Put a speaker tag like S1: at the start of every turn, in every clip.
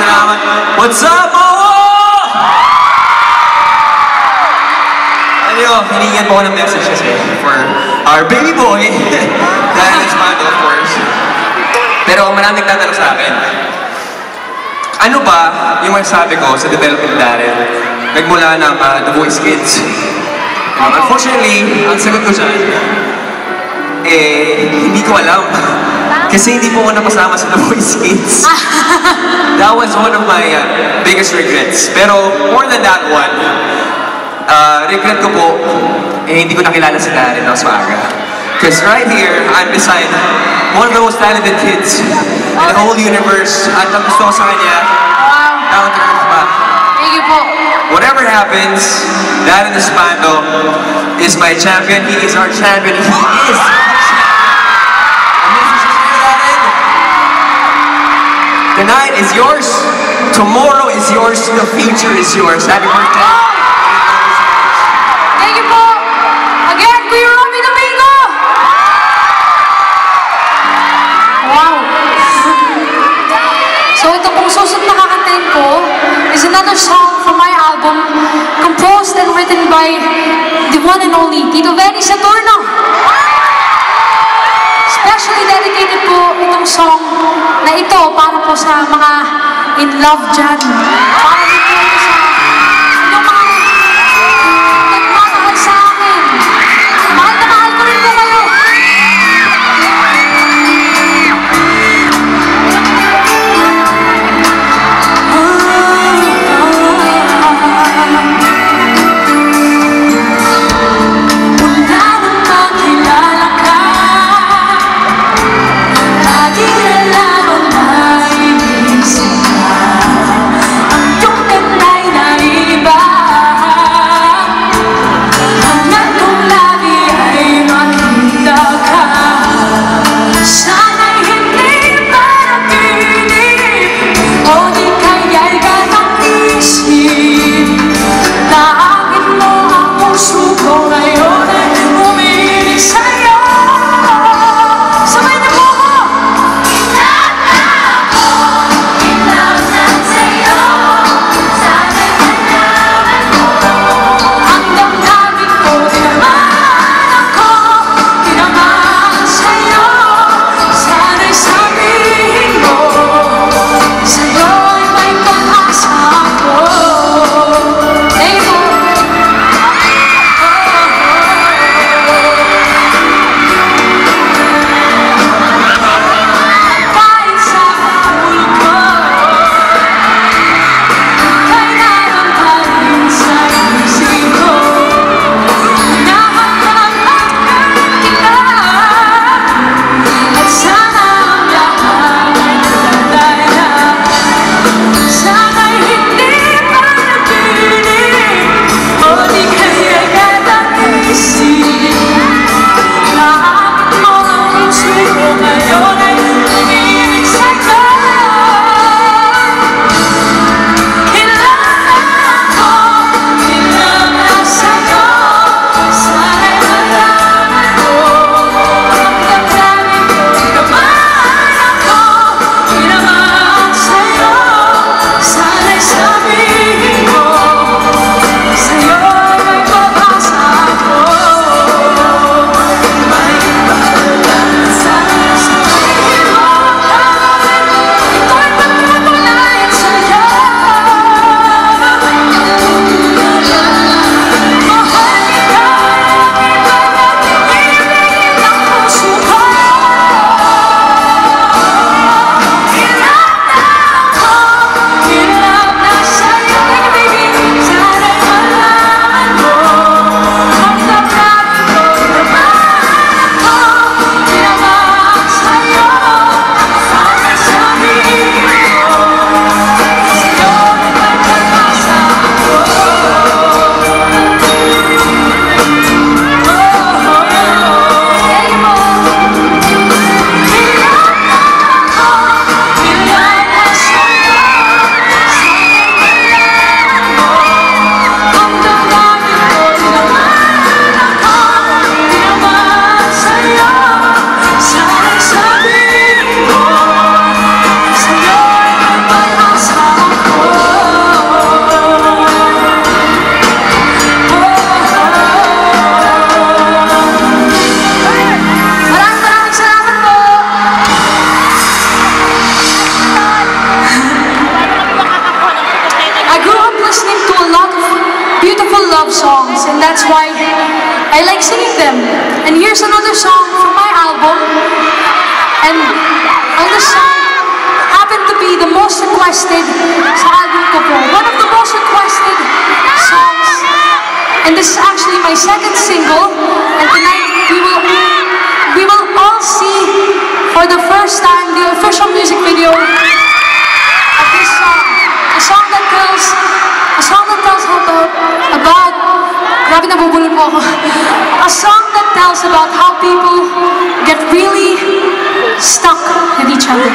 S1: salamat. What's up, Momo? Hiningan po ako ng message kasi for our baby boy. Dahil Espando, of course. Pero maraming tatanong sa akin. Ano ba yung masasabi ko sa development natin? Nagmula ng The Voice Kids. Unfortunately, ang sagot ko dyan, hindi ko alam. Kasi hindi po ako napasama sa The Voice Kids. That was one of my biggest regrets. Pero more than that one, regret ko po, hindi ko nakilala si Darren Osmaga. Because right here, I'm beside one of the most talented kids in the whole universe. At ang gusto ko sa kanya, down to earth pa.
S2: Thank you po.
S1: Whatever happens, Darren Espando is my champion. He is our champion. He is our champion. Tonight is yours. Tomorrow is yours. The future is yours. Happy birthday.
S2: Susunod na kakantahin ko is another song from my album, composed and written by the one and only Tito Benny Saturno. Especially dedicated po itong song na ito para po sa mga in love dyan. Para din po ito sa mga nagmamahal sa akin. Mahal na mahal ko rin po kayo. Ang iyong ganda listening to a lot of beautiful love songs, and that's why I like singing them. And here's another song from my album, and this song happened to be the most requested sa album ko po. One of the most requested songs, and this is actually my second single, and tonight we will all see for the first time the official music video of this song. A song that tells about grabe nabubulol po ako. A song that tells about how people get really stuck with each other.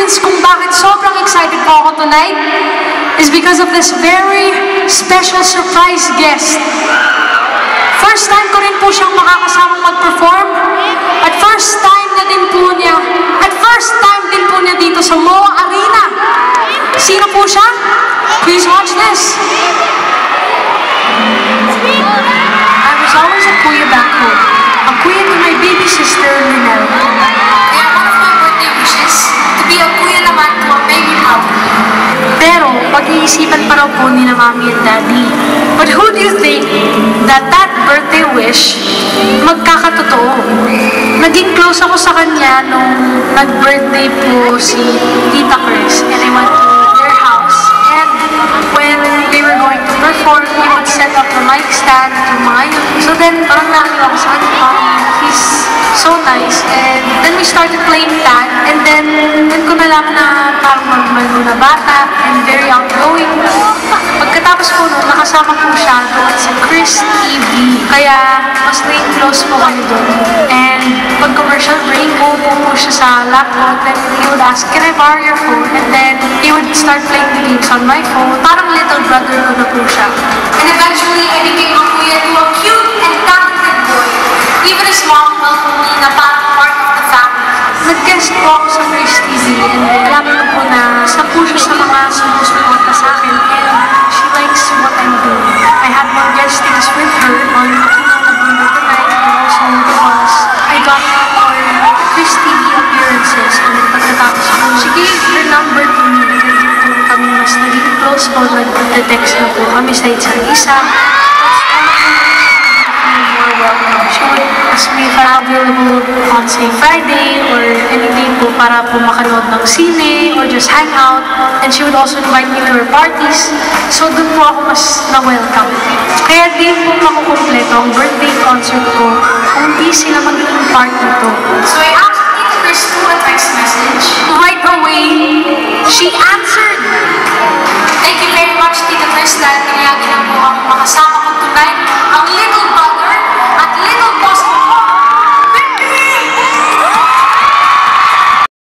S2: reasons kung bakit sobrang excited po ako tonight is because of this very special surprise guest. First time ko rin po siyang makakasamang mag-perform. At first time din po niya dito sa MOA Arena. Sino po siya? Please watch this. I was always a kuya back home. A kuya to my baby sister, Linel.
S3: Kaya one of my birthday wishes to be a kuya naman to a baby mama.
S2: Pero, pag-iisipan pa raw po ni na Mami and Daddy. But who do you think that birthday wish magkakatotoo? Naging close ako sa kanya nung nag-birthday po si Tita Chris. And I went to their house. And when they were going to perform, he would set up the mic stand to mga yun. So then, parang nakiwa ko sa kanya, he's so nice. And then we started playing tag. And then ko nalaman na parang magmalo na bata and very outgoing. Pagkatapos po nun, nakasama po siya doon sa Chris TV. Kaya, mas naging close po kami doon. And pag commercial break, po siya sa laptop. Then he would ask, can I borrow your phone? And then he would start playing the games on my phone. Parang little brother ko na po siya.
S3: And eventually, I became a kuya to a cute and talented boy. Even his mom felt me na parang part of the family.
S2: Nag-guest po ako sa Chris TV. And alam ko po na isa po siya sa mga sumusuporta sa akin. And she likes what I'm doing. I had more guestings with her on Tonight and also because I got more Chris TV appearances. And then pagkatapos po, she gave her number to me. And then po kami mas naging close po. Nag-text na po kami sa isa't isa. She would ask me if I'm available on say Friday or any day po para po makanood ng sine or just hang out. And she would also invite me to her parties. So doon po ako mas na-welcome. Kaya di po makukumpleto ang birthday concert ko kung di sila magiging part nito.
S3: So I asked Tita Chris to advise